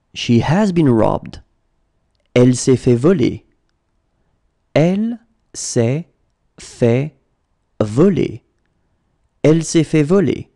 She has been robbed. Elle s'est fait voler. Elle s'est fait voler. Elle s'est fait voler.